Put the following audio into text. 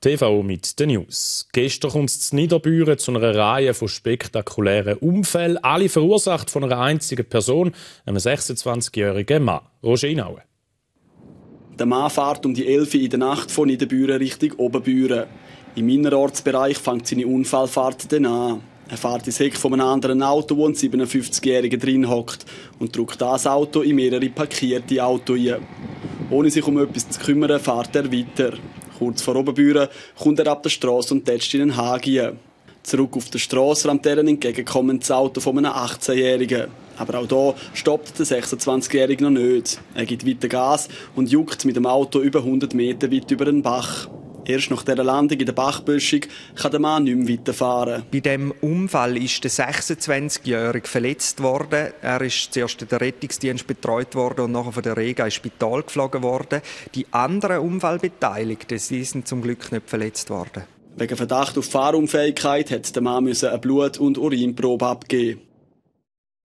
TV mit den News. Gestern kommt es in Niederbüren zu einer Reihe von spektakulären Unfällen, alle verursacht von einer einzigen Person, einem 26-jährigen Mann. Roger Inaue. Der Mann fährt um die 11 Uhr in der Nacht von Niederbüren Richtung Oberbüren. Im Innerortsbereich fängt seine Unfallfahrt dann an. Er fährt ins Heck von einem anderen Auto, wo ein 57-Jähriger drin hockt, und drückt das Auto in mehrere parkierte Autos ein. Ohne sich um etwas zu kümmern, fährt er weiter. Kurz vor Oberbüren kommt er ab der Strasse und tätscht in einen Hagen. Zurück auf der Strasse rammt er ein entgegenkommendes Auto von einem 18-Jährigen. Aber auch hier stoppt der 26-Jährige noch nicht. Er gibt weiter Gas und juckt mit dem Auto über 100 Meter weit über den Bach. Erst nach dieser Landung in der Bachböschung kann der Mann nicht mehr weiterfahren. Bei diesem Unfall ist der 26-Jährige verletzt worden. Er ist zuerst in den Rettungsdienst betreut worden und nachher von der Rega ins Spital geflogen worden. Die anderen Unfallbeteiligten sind zum Glück nicht verletzt worden. Wegen Verdacht auf Fahrunfähigkeit hat der Mann eine Blut- und Urinprobe abgeben.